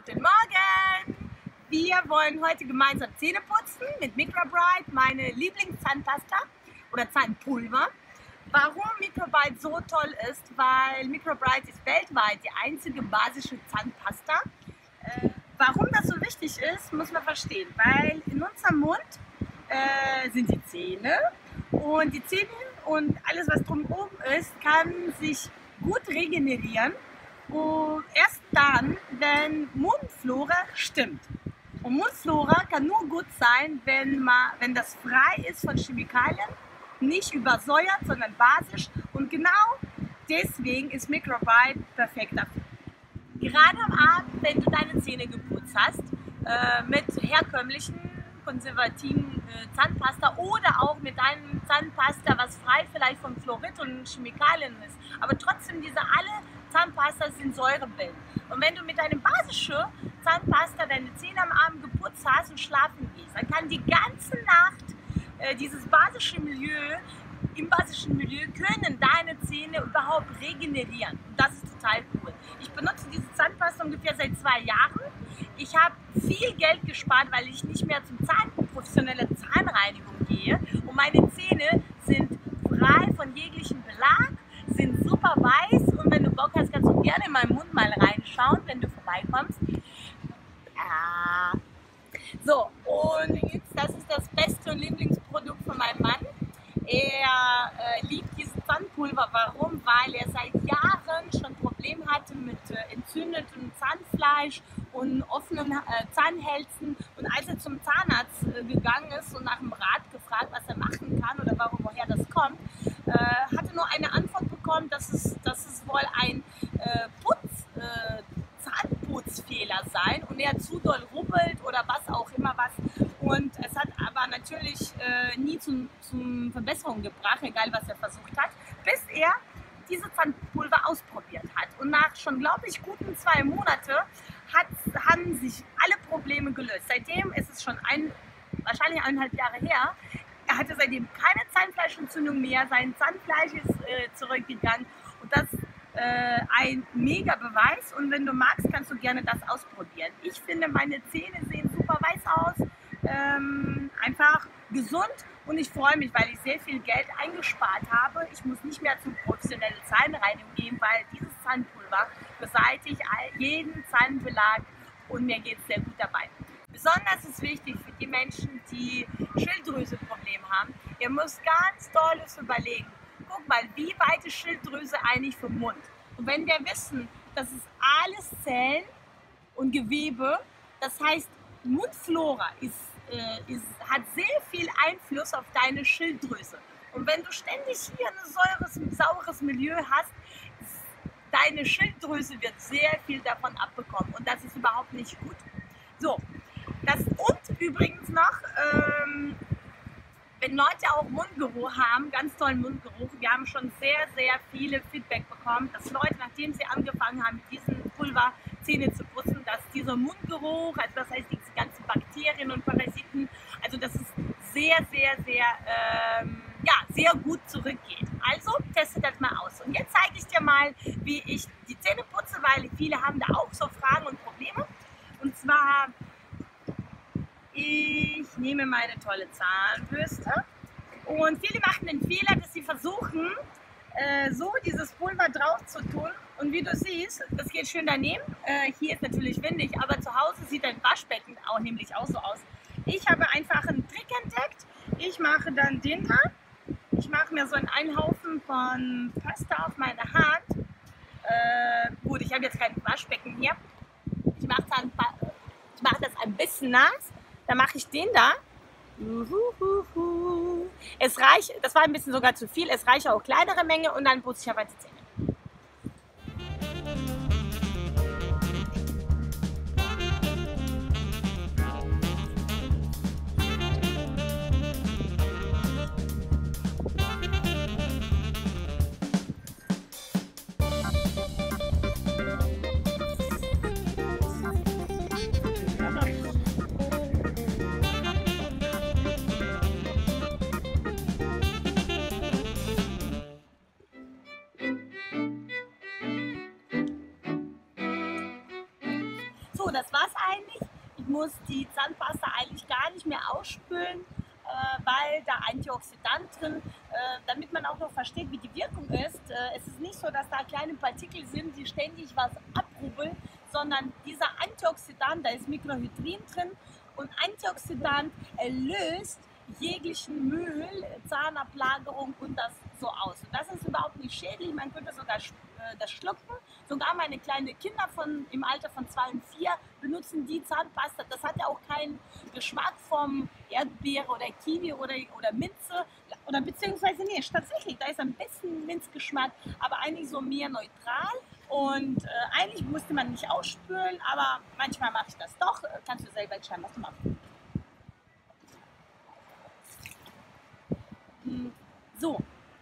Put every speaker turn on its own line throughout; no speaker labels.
Guten Morgen! Wir wollen heute gemeinsam Zähne putzen mit Microbright, meine Lieblingszahnpasta oder Zahnpulver. Warum Microbright so toll ist, weil Microbright ist weltweit die einzige basische Zahnpasta. Warum das so wichtig ist, muss man verstehen, weil in unserem Mund sind die Zähne und die Zähne und alles, was drumherum ist, kann sich gut regenerieren. Und erst dann, wenn Mundflora stimmt. Und Mundflora kann nur gut sein, wenn das frei ist von Chemikalien, nicht übersäuert, sondern basisch. Und genau deswegen ist Microbright perfekt dafür. Gerade am Abend, wenn du deine Zähne geputzt hast, mit herkömmlichen, konservativen Zahnpasta oder auch mit einem Zahnpasta, was frei vielleicht von Fluorid und Chemikalien ist, aber trotzdem alle Zahnpasta sind säurebildend. Und wenn du mit einem basischen Zahnpasta deine Zähne am Abend geputzt hast und schlafen gehst, dann kann die ganze Nacht dieses basische Milieu, im basischen Milieu können deine Zähne überhaupt regenerieren. Und das ist total cool. Ich benutze diese Zahnpasta ungefähr seit 2 Jahren. Ich habe viel Geld gespart, weil ich nicht mehr zum professionelle Zahnreinigung gehe. Und meine Zähne sind frei von jeglichem Belag, sind super weiß. Und wenn du Bock hast, kannst du gerne in meinen Mund mal reinschauen, wenn du vorbeikommst. So, und jetzt, das ist das beste und Lieblingsprodukt von meinem Mann. Er liebt dieses Zahnpulver. Warum? Weil er seit Jahren schon Probleme hatte mit entzündetem Zahnfleisch und offenen Zahnhälsen. Und als er zum Zahnarzt gegangen ist und nach dem Rat gefragt, was er machen kann oder woher das kommt, hat er nur eine Antwort bekommen, dass es wohl ein Zahnputzfehler sein und er zu doll rubbelt oder was auch immer was. Und es hat aber natürlich nie zum Verbesserung gebracht, egal was er versucht hat, bis er diese Zahnpulver ausprobiert hat. Und nach schon, glaube ich, guten 2 Monaten haben sich alle Probleme gelöst. Seitdem ist es schon wahrscheinlich 1,5 Jahre her. Er hatte seitdem keine Zahnfleischentzündung mehr, sein Zahnfleisch ist zurückgegangen und das ein mega Beweis. Und wenn du magst, kannst du gerne das ausprobieren. Ich finde, meine Zähne sehen super weiß aus, einfach gesund und ich freue mich, weil ich sehr viel Geld eingespart habe. Ich muss nicht mehr zum professionellen Zahnreinigung gehen, weil dieses Zahnpulver beseitigt jeden Zahnbelag und mir geht es sehr gut dabei. Besonders ist wichtig für die Menschen, die Schilddrüseprobleme haben. Ihr müsst ganz Tolles überlegen. Guck mal, wie weit ist Schilddrüse eigentlich vom Mund? Und wenn wir wissen, das ist alles Zellen und Gewebe, das heißt, Mundflora hat sehr viel Einfluss auf deine Schilddrüse. Und wenn du ständig hier ein saures Milieu hast, deine Schilddrüse wird sehr viel davon abbekommen und das ist überhaupt nicht gut. So, und übrigens noch, wenn Leute auch Mundgeruch haben, ganz tollen Mundgeruch, wir haben schon sehr, sehr viele Feedback bekommen, dass Leute, nachdem sie angefangen haben, mit diesem Pulver Zähne zu putzen, dass dieser Mundgeruch, also das heißt diese ganzen Bakterien und Parasiten, also dass es sehr, sehr, sehr, sehr gut zurückgeht. Also teste das mal aus. Und jetzt zeige ich dir mal, wie ich die Zähne putze, weil viele haben da auch so Fragen und Probleme. Und zwar, ich nehme meine tolle Zahnbürste und viele machen den Fehler, dass sie versuchen, so dieses Pulver drauf zu tun und wie du siehst, das geht schön daneben. Hier ist natürlich windig, aber zu Hause sieht ein Waschbecken auch nämlich auch so aus. Ich habe einfach einen Trick entdeckt. Ich mache dann den da. Ich mache mir so einen Haufen von Pasta auf meine Hand. Gut, ich habe jetzt kein Waschbecken hier. Ich mache das ein bisschen nass. Dann mache ich den da. Es reicht, das war ein bisschen sogar zu viel, es reicht auch kleinere Menge und dann putze ich aber die Zähne. So, das war's eigentlich. Ich muss die Zahnpasta eigentlich gar nicht mehr ausspülen, weil da Antioxidant drin, damit man auch noch versteht, wie die Wirkung ist. Es ist nicht so, dass da kleine Partikel sind, die ständig was abrubbeln, sondern dieser Antioxidant, da ist Mikrohydrin drin und Antioxidant löst jeglichen Müll, Zahnablagerung und das so aus. Und das ist überhaupt nicht schädlich, man könnte sogar das schlucken. Sogar meine kleinen Kinder im Alter von 2 und 4 benutzen die Zahnpasta. Das hat ja auch keinen Geschmack vom Erdbeere oder Kiwi oder Minze. Oder beziehungsweise, nee, tatsächlich, da ist ein bisschen Minzgeschmack, aber eigentlich so mehr neutral. Und eigentlich musste man nicht ausspülen, aber manchmal mache ich das doch. Kannst du selber entscheiden, was du machst. So.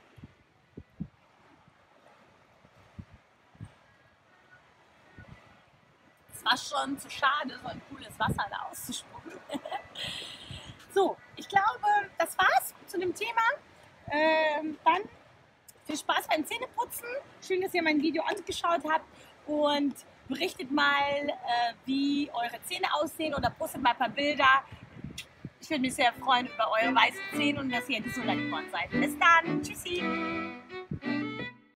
Es war schon zu schade, so ein cooles Wasser da auszuspucken. So, ich glaube, das war's zu dem Thema. Dann viel Spaß beim Zähneputzen. Schön, dass ihr mein Video angeschaut habt und berichtet mal, wie eure Zähne aussehen oder postet mal ein paar Bilder. Ich würde mich sehr freuen über eure weißen Zähne und dass ihr gesund geworden seid. Bis dann. Tschüssi.